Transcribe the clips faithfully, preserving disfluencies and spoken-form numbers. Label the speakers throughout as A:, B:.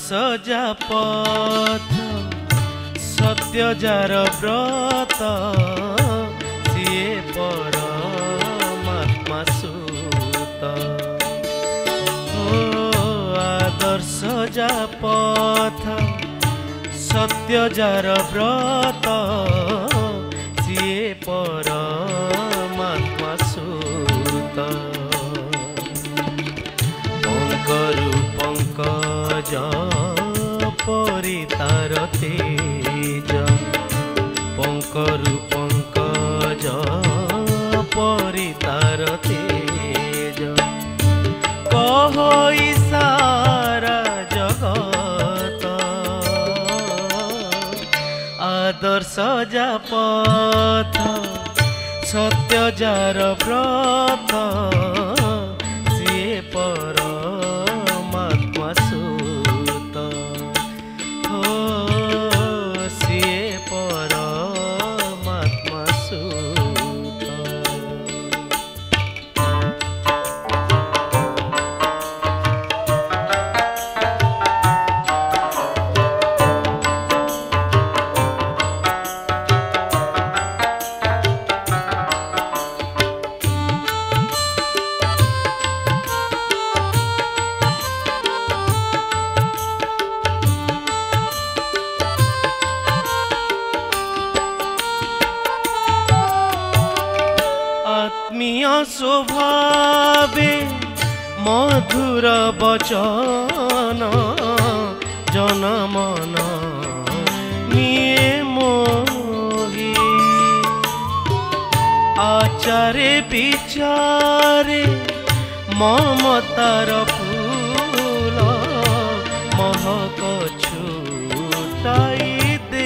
A: आदर्श जा पथ सत्य जार व्रत सीए परमात्मा सुत। ओ आदर्श जा पथ सत्य जार व्रत सीए परमात्मा सुत। पंकरु पंकज परि तार तेज पंकरु पंकज परि तार तेज कह सारा जगत आदर्श जा पथ सत्य जार व्रत सीए परमात्मा सुत। हो सीए परमात्मा सुत। आत्मीय स्वभावे मधुर बचन जन मन निये मोही। आचारे विचारे ममतार फूल महक छुटाई दे।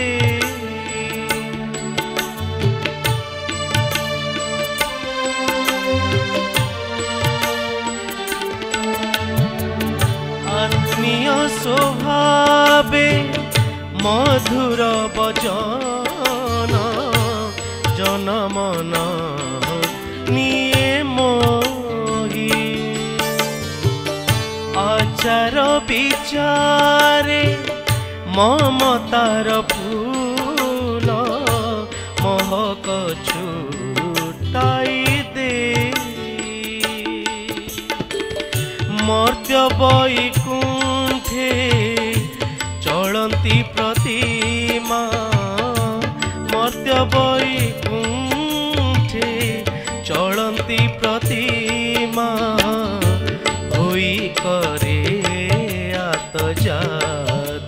A: आत्मीय स्वभावे मधुर बचन जन मन निये मोही। आचार विचारे ममतार फूल महक छुटाई दे। मर्त्य वैकुंठे चलंती प्रतिमा मर्त्य वैकुंठे चलंती प्रतिमा होई करे आतजात।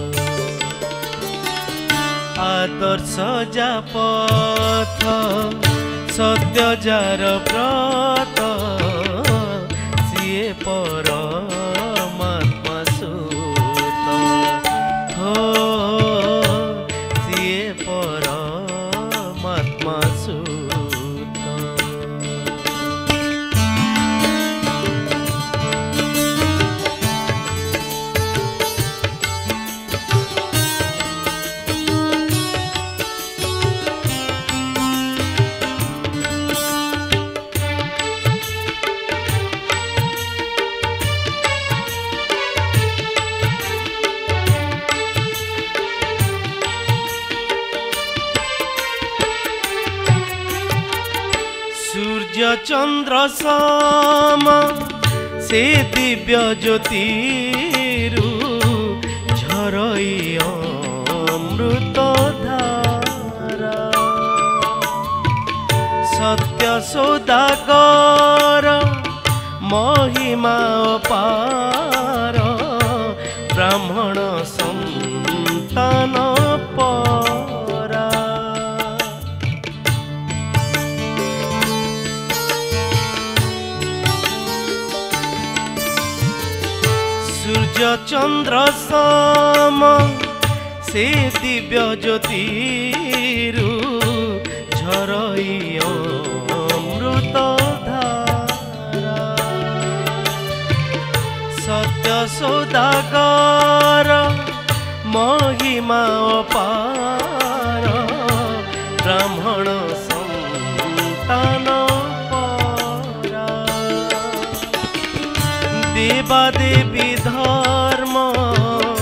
A: आदर्श जा पथ सत्य जार व्रत सीए परमात्मा सुत। हो सीए परमात्मा सुत। सूर्य चंद्र सम से दिव्य ज्योतिरु झरई अमृत धारा। सत्य सौदागर महिमा अपार ब्राह्मण संतान परा। सूर्य चंद्र सम से दिव्य ज्योतिरु झरई अमृत धारा। सत्य सौदागर महिमा अपार ब्राह्मण संतान परा। देवा देवी धर्म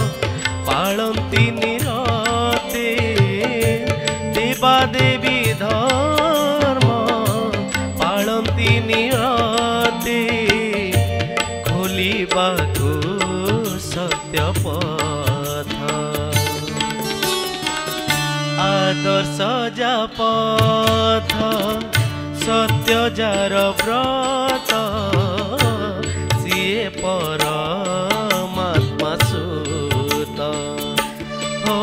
A: पथ आदर्श जा पथ सत्य जार व्रत सिए परमात्मा सुत हो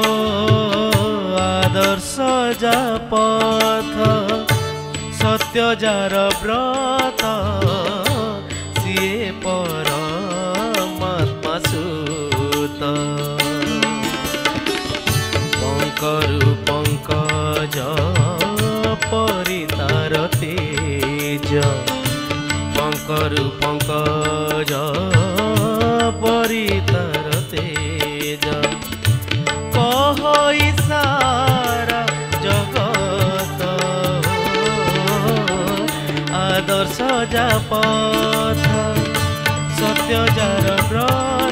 A: आदर्श जा पथ सत्य जार व्रत सिए परमात्मा सुत पंकरु पंकज परितार तेज पंकरु पंकज परितार तेज कह सारा जगत आदर्श जा पथ सत्य जार व्रत